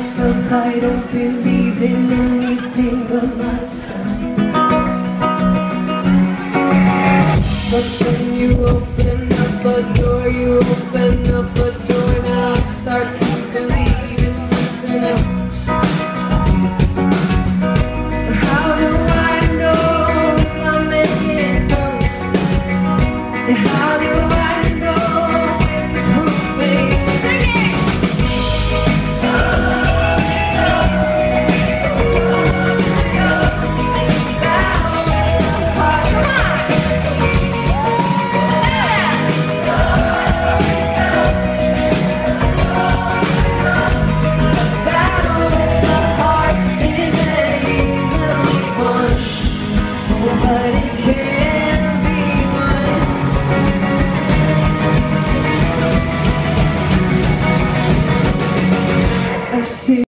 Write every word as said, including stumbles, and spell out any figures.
myself, I don't believe in anything but myself. But when you open up a door, you open up a door, now I start to believe in something else. How do I know if I'm making good? How do I know is the proof is? But it can't be one. I see